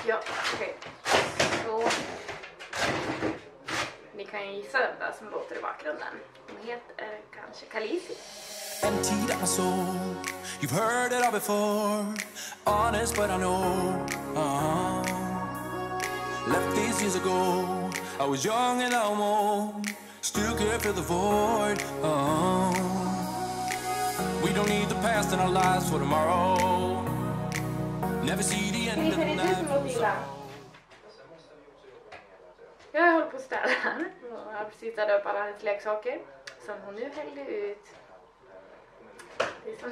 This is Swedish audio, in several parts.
Ja, okej. Så ni kan ju gissa vem det är som låter i bakgrunden. Hon heter kanske Khaleesi. Emptied out my soul. You've heard it all before. Honest, but I know. Left these years ago. I was young and I'm old. Still can't fill the void. We don't need the past in our lives for tomorrow. Never see the end of the night. Jag håller på att städa här. Jag har precis städat upp alla hennes leksaker som hon nu hällde ut. Det är som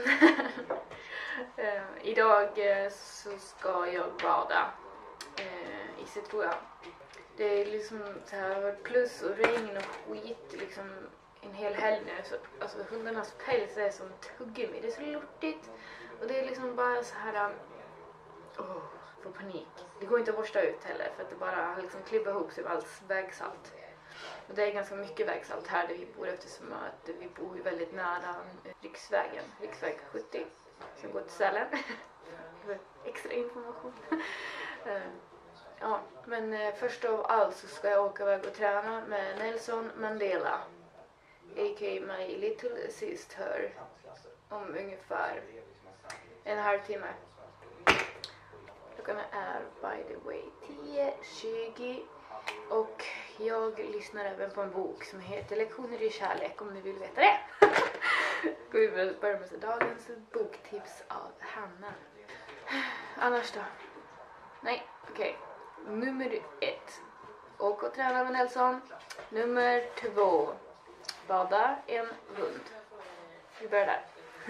idag så ska jag bada i Setroa. Det är liksom så här plus och regn och skit liksom en hel helg nu. Så, alltså hundarnas päls är som tuggummi. Det är så lortigt. Och det är liksom bara så här... får panik. Det går inte att borsta ut heller för att det bara liksom klibbar ihop sig av allt vägsalt. Och det är ganska mycket vägsalt här där vi bor eftersom att vi bor väldigt nära riksvägen. Riksväg 70 som går till Sälen. Extra information. Ja, men först av allt så ska jag åka iväg och träna med Nelson Mandela. A.k.a. my little sister. Om ungefär en halvtimme. Klockan är by the way 10:20 och jag lyssnar även på en bok som heter Lektioner i kärlek om ni vill veta det. Går vi väl börja med dagens boktips av Hanna. Annars då? Nej, okej. Nummer 1. Åk och träna med Nelson. Nummer 2. Bada en hund. Vi börjar där.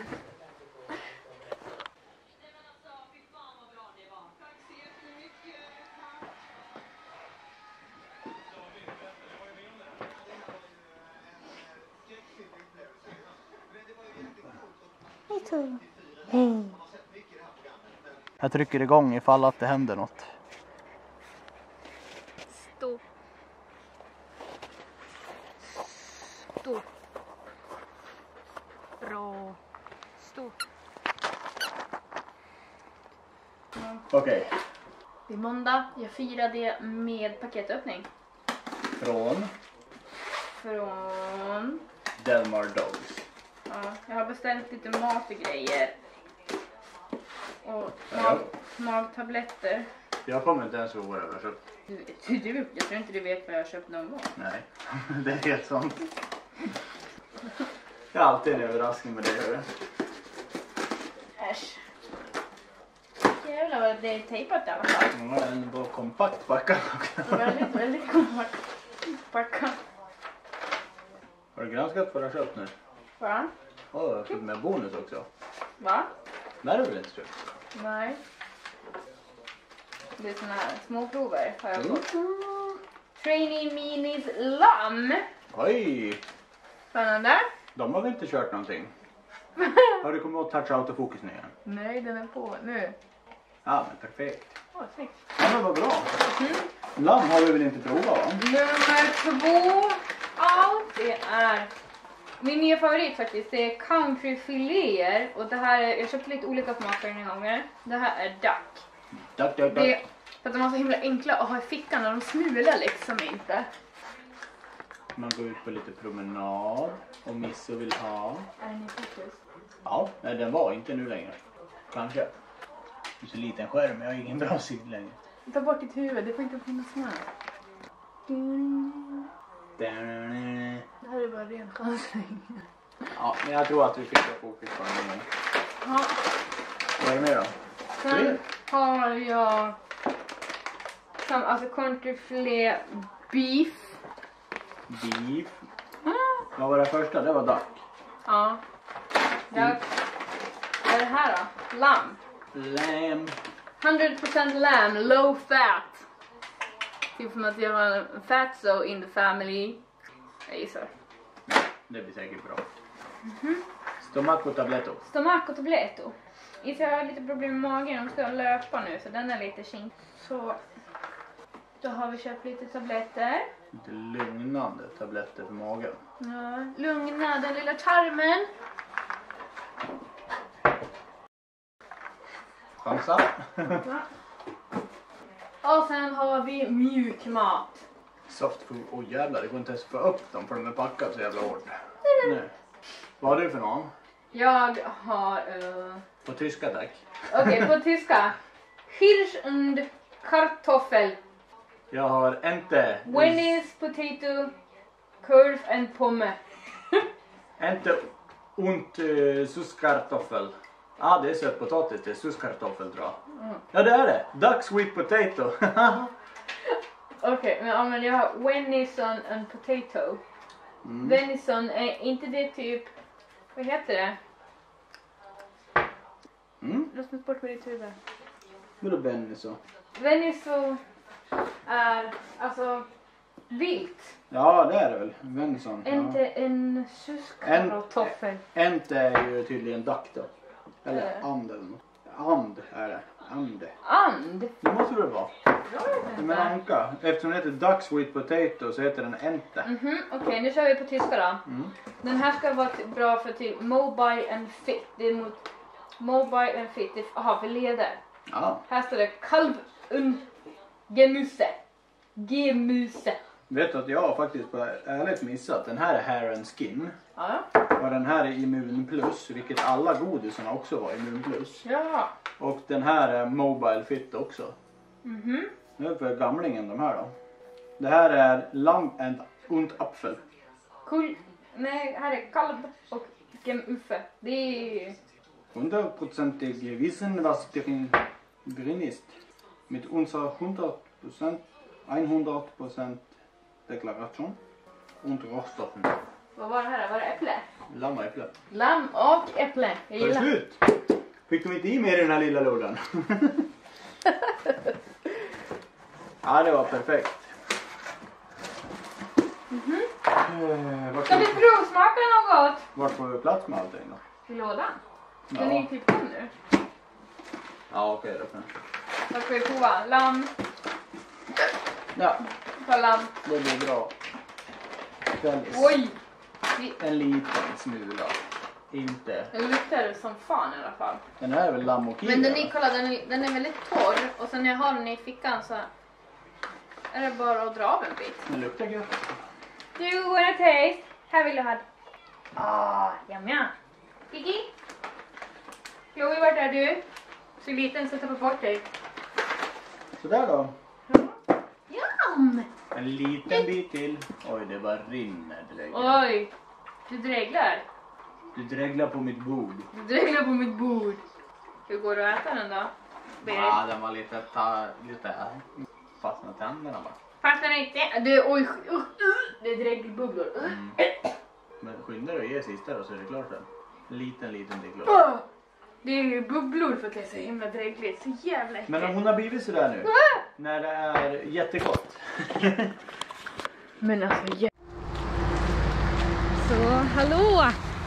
Hej. Jag trycker igång ifall att det händer något. Stå. Stå. Bra. Stå. Okej. Det är måndag. Jag firar det med paketöppning. Från Delmar Dogs. Ja, jag har beställt lite mat och grejer. Och magtabletter. Jag kommer inte ens ihåg vad jag har köpt. Jag tror inte du vet vad jag har köpt någon gång. Nej, det är helt sant. Det är alltid en överraskning med det, hörru. Äsch. Jävlar vad det är tejpat i alla fall. Ja, en bra kompakt packa. Väldigt kompakt packa. Har du granskat vad du har köpt nu? Va? Ja, jag har köpt med bonus också. Va? Nej, det har du inte köpt. Nej. Det är såna här småprover har jag fått. Trainee Minis lamm. Oj! Spännande. De har väl inte kört någonting? Har du kommit åt touch autofokus nu igen? Nej, den är på nu. Ja, men perfekt. Snyggt. Ja, men vad bra. Lamm har vi väl inte provat, va? Nummer 2. Ja, det är min nya favorit faktiskt. Det är countryfiléer. Och det här är, jag köpte lite olika smaker den här gången. Det här är duck. Duck. Det, för att de var så himla enkla att ha i fickan och de smular liksom inte. Man går ut på lite promenad och Misse vill ha. Är ni faktiskt? Ja, nej, den var inte nu längre. Kanske. Det är så liten skärm, jag har ingen bra syn längre. Ta bort ditt huvud, det får inte finnas med. Det här är bara ren chansning. Ja, men jag tror att vi fick fokus på den igen. Ja. Vad är det mer då? Sen har jag alltså countryfilé beef. Beef. Vad var det första? Det var duck. Ja. Duck. Vad är det här då? Lamm. Lamb. 100% lamb, low fat. Typ som att jag har en fatso in the family. Jag gissar. Det blir säkert bra. Stomaco tabletto. Stomaco tabletto. Jag har lite problem med magen, de ska löpa nu så den är lite kink. Så då har vi köpt lite tabletter. Lite lugnande tabletter för magen. Ja, lugna den lilla tarmen. Chansa. Ja. Och sen har vi mjukmat. Softfood. Åh jävlar, det går inte ens att få upp dem för de är packade så jävla hårt. Nej. Vad har du för någon? Jag har... På tyska tack. Okej, på tyska. Hirsch und Kartoffel. Jag har inte... Wendy's potato, curve and pomme. Inte und Süßkartoffel. Ja, det är sötpotatis, det är Süßkartoffel tror jag. Ja, det är det. Duck sweet potato. Okej, men jag har Wendy's and potato. Venison, är inte det typ... Vad heter det? Låt mig bort med ditt huvud. Vadå venison? Venison är alltså vilt. Ja, det är det väl. Venison. Inte en Süßkartoffel. Inte är ju tydligen duck då. Eller and eller något. And är det. And. And? Det måste det vara. Men Men anka. Eftersom det heter duck sweet potato så heter den ente. Okej, nu kör vi på tyska då. Den här ska vara bra för till mobile and fit. Det är mot mobile and fit. Jaha, för leder. Ja. Här står det kalv und Gemüse. Gemüse. Vet du att jag har faktiskt på ärligt missat. Den här är hair and skin. Ja. Och den här är immun plus. Vilket alla godisarna också var immun plus. Ja. Och den här är mobile fit också. Nu är för gamlingen de här då. Det här är lamb und apfel. Cool. Nej, här är kalv och Gemüse. Det är... 100%ig wissen was drin ist. Mit unserer 100% deklaration und Rohstoffen. Vad var det här? Var det äpple? Lamm och äpple. Lamm och äpple. Jag Var det gillar. slut? Fick de inte i mer i den här lilla lådan? Ja, det var perfekt. Vart Ska vi provsmaka något? Vart får vi plats med allting då? I lådan? Ja. Den är ju typ tom nu. Ja, okej då. Vad ska vi prova? Lamm. Ja, Ta lamm. det blir bra. Oj! En liten smula. Inte. Den luktar som fan i alla fall. Den här är väl lamm och kiwi? Men den är väldigt torr. Och sen när jag har den i fickan så är det bara att dra av en bit. Den luktar gött. Do you wanna taste? Här vill jag ha. Jamja. Kiki? Chloe, vart är du? Så liten så tappar bort dig. Sådär då. Jam! En liten bit till. Oj, det bara rinner. Oj, du dreglar. Du dreglar på mitt bord. Du dreglar på mitt bord. Hur går det att äta den då? Ja, den var lite fastnade tänderna bara. Fastnar inte. Du, oj, det är dregelbubblor. Men skynda dig och ge sista då så är det klart sen. Liten till klart. Det är ju bubblor för att det är så himla dregligt. Så jävla äckligt. Men om hon har blivit sådär nu. När det är jättegott. Men alltså så hallå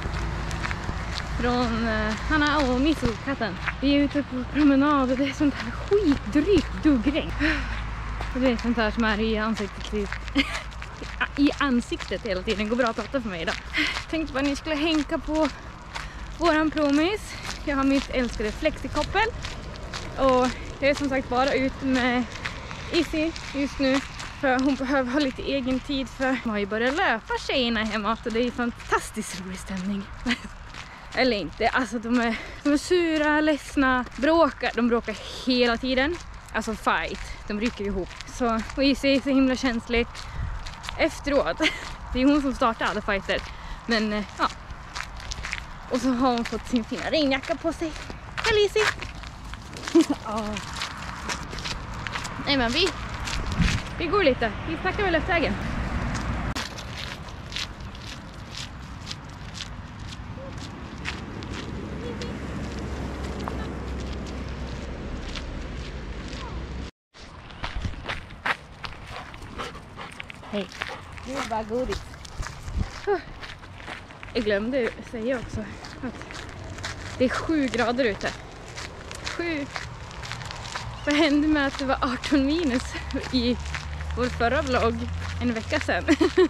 från Hanna och Miso, katten. Vi är ute på promenad och det är sånt här skitdrygt duggregn. Och det är sånt här som är i ansiktet i ansiktet hela tiden. Det går bra att prata för mig idag. Tänkte bara att ni skulle hänka på våran promis. Jag har mitt älskade flexikoppel. Och jag är som sagt bara ute med Izzy just nu. För hon behöver ha lite egen tid för hon har ju börjat löpa tjejerna hemma. Och det är fantastiskt rolig stämning. Eller inte, alltså de är sura, ledsna, bråkar. De bråkar hela tiden. Alltså fight, de rycker ihop. Så, och Izzy är så himla känslig efteråt. Det är hon som startar alla fighter. Men ja. Och så har hon fått sin fina regnjacka på sig. Hej Izzy! Nej men vi går lite. Vi snackar väl efter vägen. Hej. Gud vad godis. Jag glömde säga också att det är 7 grader ute. 7. Vad hände med att det var 18 minus i vår förra vlogg en vecka sedan?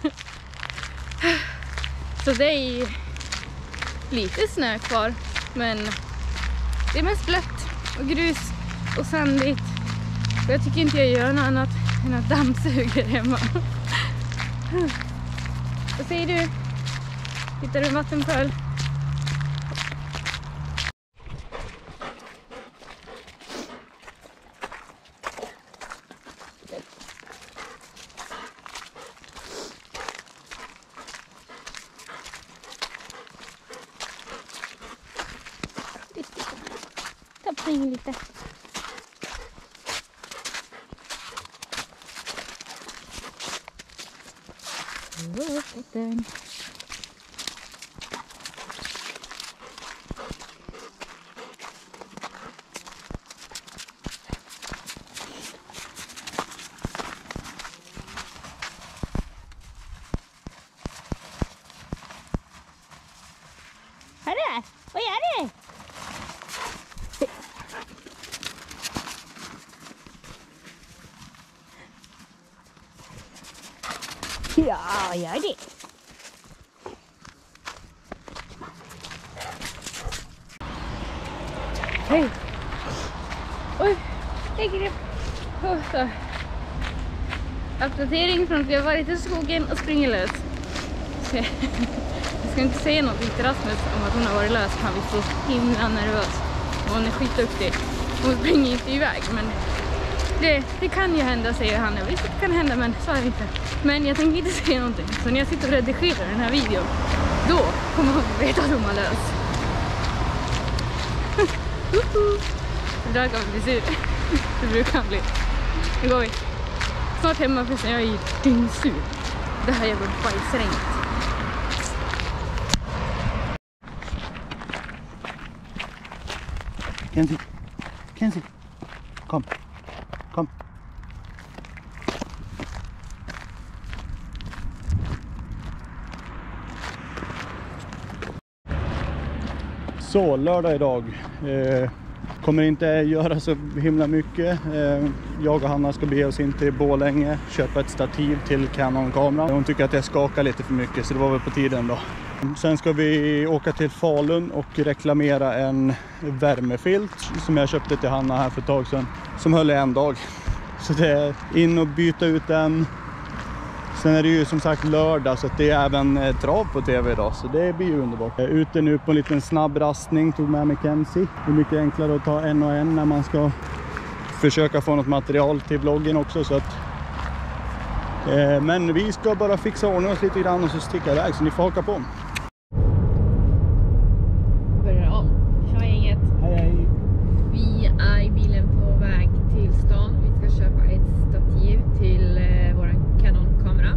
Så det är lite snö kvar, men det är mest blött och grus och sandigt. Och jag tycker inte jag gör något annat än att dammsuger hemma. Vad säger du? Hittar du en vattenpöl? Tappa in lite. Den. Hörru, vad gör du? Ja, gör det. Hej. Oj, jag grep. Så. Uppdatering från att vi har varit i skogen och springer lös. Så jag ska inte säga någonting till Rasmus om att hon har varit lös. Han blir så himla nervös. Hon är skitduktig. Hon springer inte iväg, men det kan ju hända, säger han. Jag visst det kan hända, men så är det inte. Men jag tänker inte säga någonting. Så när jag sitter och redigerar den här videon, då kommer hon få veta att hon var lös. Idag kan bli sur. Det brukar han bli. Nu går vi. Snart hemma för sen jag är dyngsur. Det här jävla bajsregnet. Kenzie. Kom. Så, lördag idag. Kommer inte göra så himla mycket. Jag och Hanna ska bege oss in till Borlänge, köpa ett stativ till Canon-kameran. Hon tycker att jag skakar lite för mycket, så det var väl på tiden då. Sen ska vi åka till Falun och reklamera en värmefilt som jag köpte till Hanna här för ett tag sedan. Som höll i en dag. Så det är in och byta ut den. Sen är det ju som sagt lördag, så att det är även trav på tv idag, så det blir ju underbart. Jag är ute nu på en liten snabb rastning, tog med Kenzie. Det är mycket enklare att ta en och en när man ska försöka få något material till vloggen också. Så att, men vi ska bara fixa ordning oss lite grann och så sticka iväg, så ni får haka på. Börjar om. Tja gänget. Hej. Vi är i bilen på väg till stan. Vi ska köpa ett stativ till vår Canon-kamera.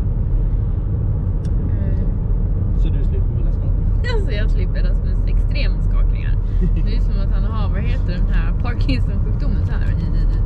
Så du slipper mina skakningar? Alltså jag slipper Rasmus extrema skakningar. Det är som att han har, vad heter den här Parkinson-sjukdomen så här.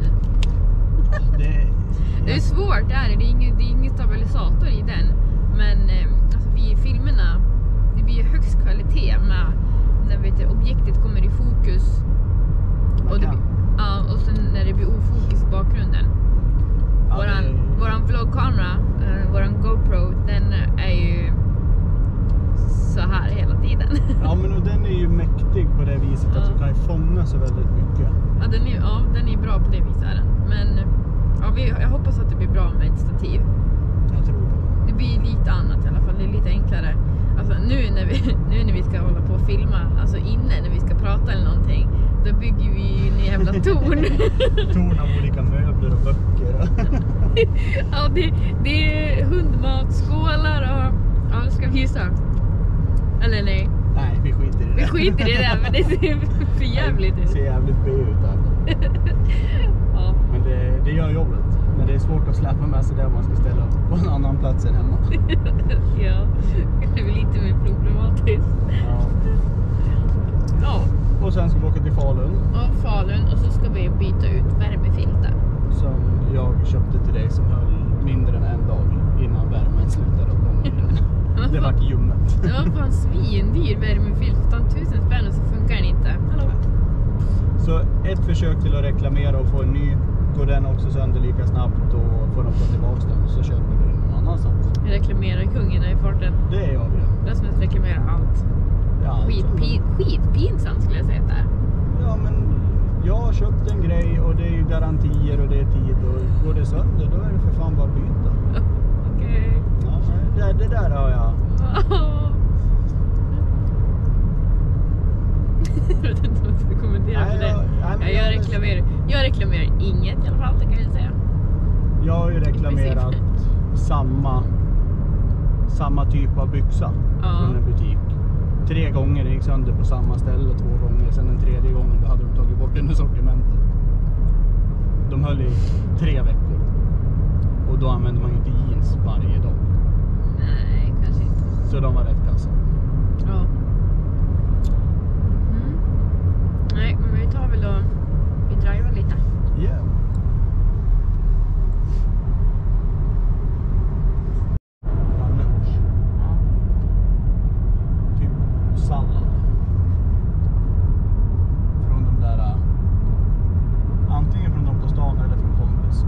Det är svårt där. Det är ingen stabilisator i den. Men alltså vi i filmerna, det blir högst kvalitet med när objektet kommer i fokus. Och, och sen när det blir ofokus i bakgrunden. Våran vloggkamera, våran GoPro, den är ju så här hela tiden. Ja, men och den är ju mäktig på det viset att du kan fånga så väldigt mycket. Ja, den är bra på det viset. Men ja, jag hoppas att det blir bra med ett stativ. Jag tror det. Det blir lite annat i alla fall, det är lite enklare. Alltså nu när vi ska hålla på och filma, alltså inne när vi ska prata eller någonting, då bygger vi ju en jävla torn. Torn av olika möbler och böcker. Ja, det är hundmatskålar och ja, ska vi gissa. Eller nej? Nej, vi skiter i det. Vi skiter i det där, men det ser för jävligt ut. Det ser jävligt B ut där. Ja. Men det gör jobbet. Men det är svårt att släppa med sig där man ska ställa upp på en annan plats än hemma. Ja, det är väl lite mer problematiskt. Ja. Och sen ska vi åka till Falun. Ja, Falun, och så ska vi byta ut värmefilter. Som jag köpte till dig som höll mindre än en dag innan värmen slutade att komma. Det vart ljummet. Det var fan svindyr värmefilt. Utan 1000 spänn och så funkar den inte. Hallå. Så ett försök till att reklamera och få en ny. Går den också sönder lika snabbt och får de ta tillbaka den, så köper vi den någon annanstans. Jag reklamerar kungarna i farten. Det är jag det. Rasmus reklamerar allt. Ja, Skitpinsamt skulle jag säga att det är. Ja, men jag har köpt en grej och det är ju garantier och det är tid. Och går det sönder, då är det för fan bara byta. Okej. Ja, det där har jag. Jag vet inte vad jag ska kommentera på det. Jag reklamerar inget i alla fall, det kan jag säga. Jag har ju reklamerat samma typ av byxa från en butik. 3 gånger gick sönder på samma ställe 2 gånger. Sen den 3:e gången då hade de tagit bort den ur sortimentet. De höll i 3 veckor. Och då använde man ju inte jeans varje dag. Nej, kanske inte. Så de var rätt kassa. Ja. Nej, men vi tar väl och vi driver lite. Yeah. Typ sallad. Från de där, antingen från de på stan eller från kompis.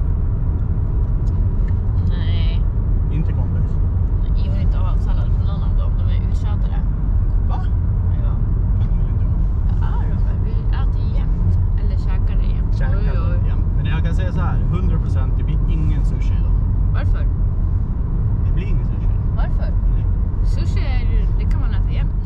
Nej, Inte kompis. jag vill inte ha sallad från någon av dem. De är uttjatade. Va? Ja. Kan de väl inte ha? Ja, vi äter jämt. Eller käkar det jämt. Käkar jämt. Men jag kan säga så här, 100% det blir ingen sushi idag. Varför? Det blir ingen sushi. Varför? Nej. Sushi det kan man äta jämt.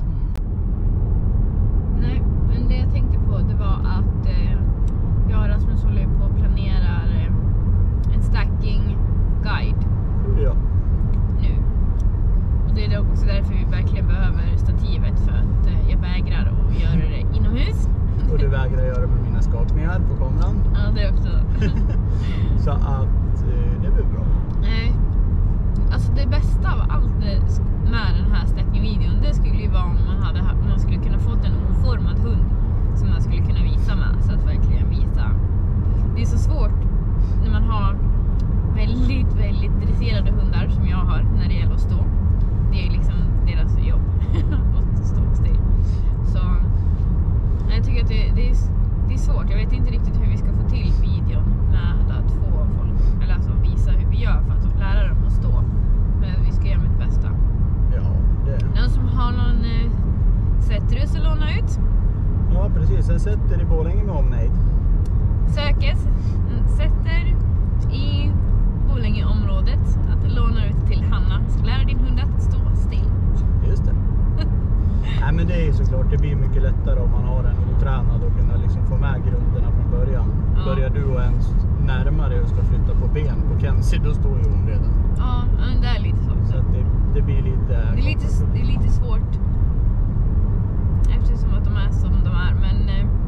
Nej, men det jag tänkte på det var att jag och Rasmus håller på och planerar en stacking guide Ja. nu. Och det är också därför vi verkligen behöver stativet, för att jag vägrar att göra det inomhus. Och du vägrar göra med mina skakningar på kameran. Ja, det också. Så att det blir bra. Nej. Alltså det bästa av allt med den här stacking-videon, det skulle ju vara om man skulle kunna fått en oformad hund som man skulle kunna visa med, så att verkligen visa. Det är så svårt när man har väldigt, väldigt dresserade hundar som jag har när det gäller att stå. Det är liksom deras jobb att stå still. Så jag tycker att det är svårt. Jag vet inte riktigt hur vi ska få till videon med att få folk, eller alltså visa hur vi gör för att lära dem att stå. Men vi ska göra mitt bästa. Ja, det. Någon som har någon sättrus att låna ut? Ja, precis. Jag sätter i Borlänge med omnejd. Sökes sätter i Borlängeområdet att låna ut till Hanna. Ska lära din hund att stå still. Just det. Nej, men det är såklart, det blir mycket lättare om man har en otränad och kunna liksom få med grunderna från början. Ja. Börjar du och ens närmare och ska flytta på ben på Kenzie, då står ju hon redan. Ja, men det är lite så. Så att det blir lite... Det är lite svårt. Eftersom att de är som de är. Men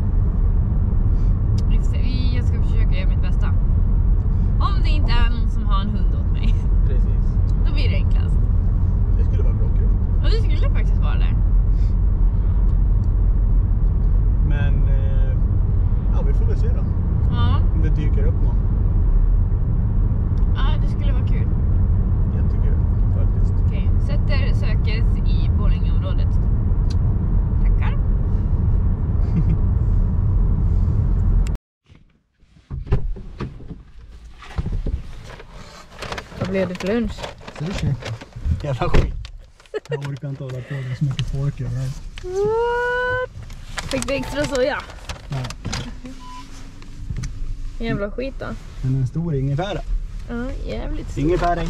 jag ska försöka göra mitt bästa. Om det inte är någon som har en hund åt mig. Precis. Då blir det enklast. Det skulle vara bra kul. Och det skulle faktiskt vara det. Men ja, vi får väl se då. Ja, Om det dyker upp någon. ja det skulle vara kul. Jättekul faktiskt. Okej, sätter sökes i Borlängeområdet. Tackar. Vad blev det för lunch? Sushi. Jävla skit. Jag orkar inte hålla på med så mycket folk överallt. What? Fick du extra soja? Nej. Jävla skit då. Men en stor ingefära. Ja, jävligt stor. Ingefära.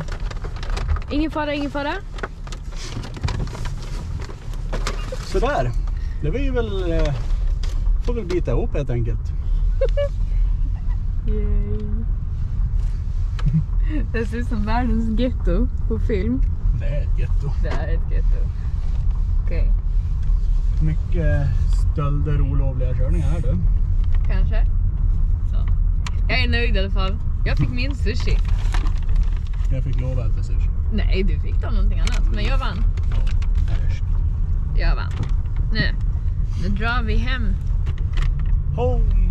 Ingen fara. Sådär. Det var ju väl... får väl bita ihop helt enkelt. Yay. Det ser ut som världens getto på film. Det är ett getto. Det är ett getto. Okej. Mycket stölder och olovliga körningar här du. Kanske. Så. Jag är nöjd i alla fall. Jag fick min sushi. Jag fick lov att äta sushi. Nej, du fick ta någonting annat. Men jag vann. Ja, Jag vann. Nu drar vi hem. home.